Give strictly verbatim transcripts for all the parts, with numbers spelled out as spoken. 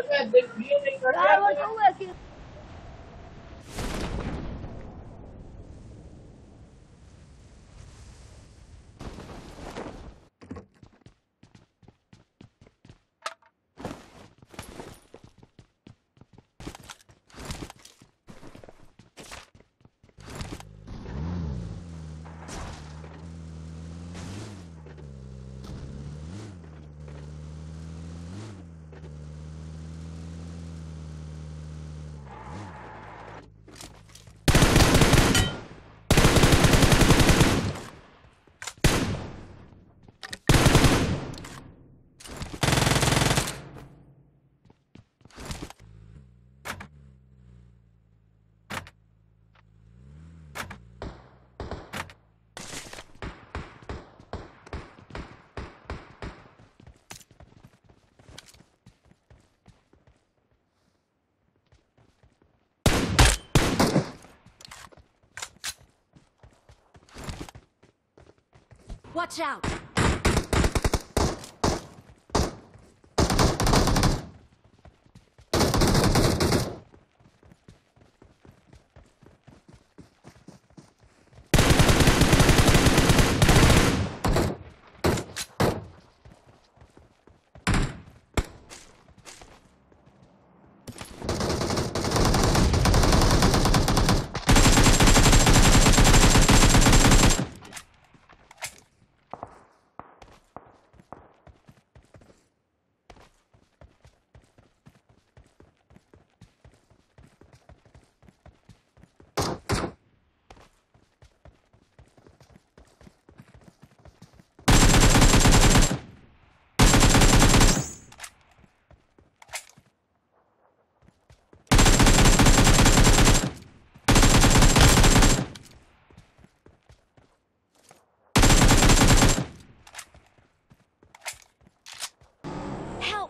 यार वो तो हुआ कि Watch out! Help!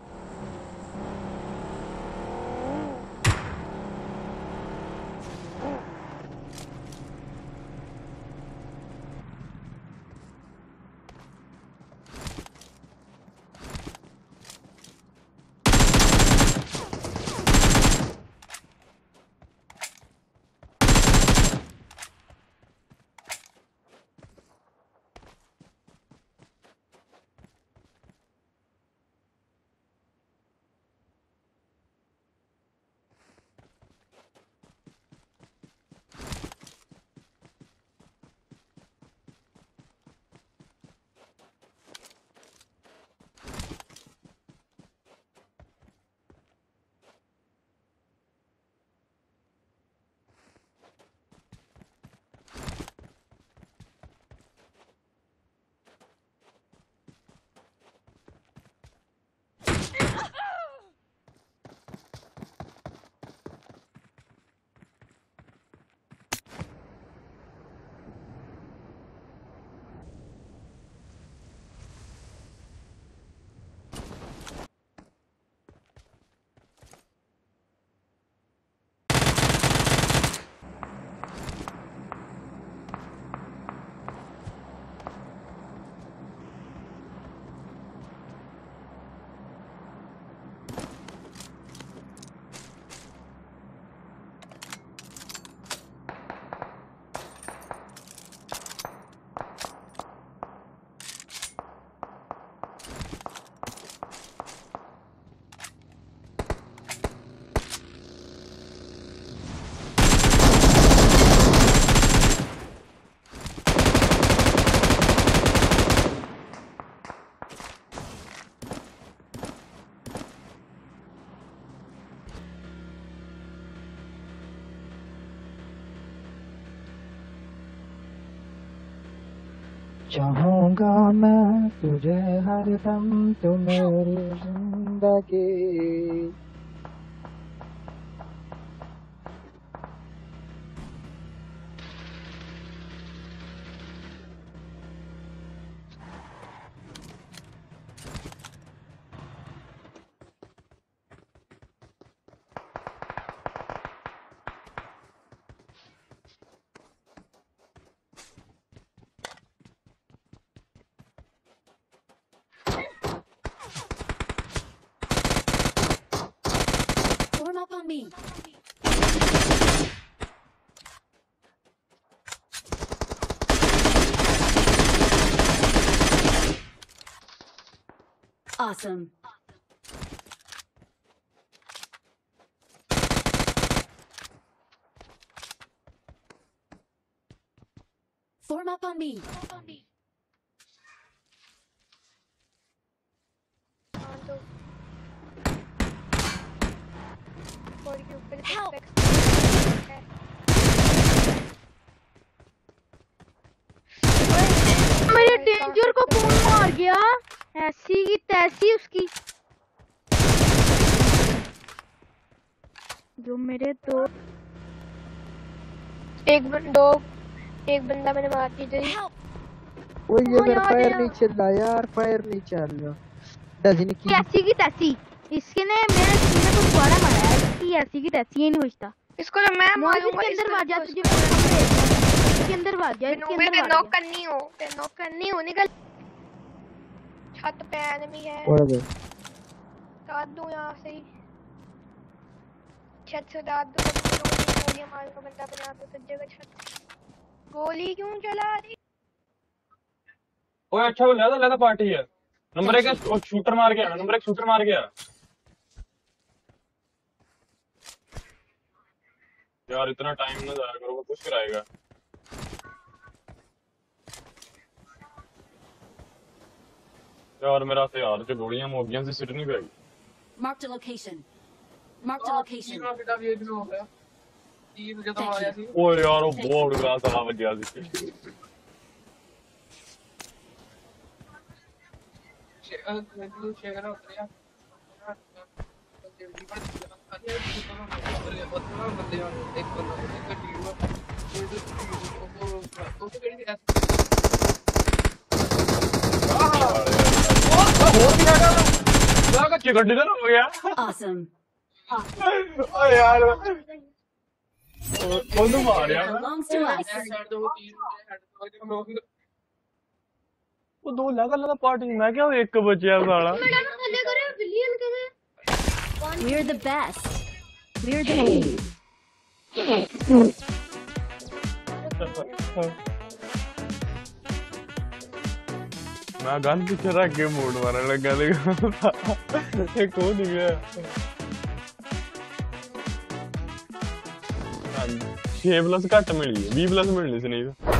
चाहूंगा मैं तुझे हरदम, तू मेरी जिंदगी। me. Awesome. Form up on me. Help! मेरे डेंजर को कौन मार गया? ऐसी की तैसी उसकी जो मेरे दो एक दो एक बंदा मैंने मार दिया। वो ये अगर फायर नहीं चल रहा यार, फायर नहीं चल रहा। डजनी की ऐसी की तैसी इसके ने मेरे सीने को दोबारा मारा है। इसकी ऐसी की तैसी ही नहीं बचता। इसको तो मैं मारूंगा। इसके अंदर वाजा तुझे इसके अंदर वाजा इसके अंदर वाजा नॉक करनी हो ते नॉक करनी हो निकल। छत पे एनिमी है। और दे काट दूं यहां से ही छत से दाद दो गोली मार को बंदा बना दो सब जगह छत गोली क्यों चला रही? ओए अच्छा वो ज्यादा ज्यादा पार्टी है। नंबर एक शूटर मार गया नंबर एक शूटर मार गया यार। इतना टाइम ना जाया करो, वो कुछ कराएगा यार। मेरा तो यार जो गोलियां मोगियां से सिर नहीं पाएगी। Mark the location. Mark the location. ओ यार वो बहुत बड़ा साला बच गया सी। चिकन डिनर हो गया। Awesome. ओ यार कौन तो मार यार। Belongs to us. वो दो लगा लगा पार्टी मैं क्या एक बचिया साला। We're the best. We're the मैं गन पीछे रख के मूड मारने लगा देखो ये कौन गया। छह प्लस घट मिली है, बीस प्लस मिलनी सी नहीं।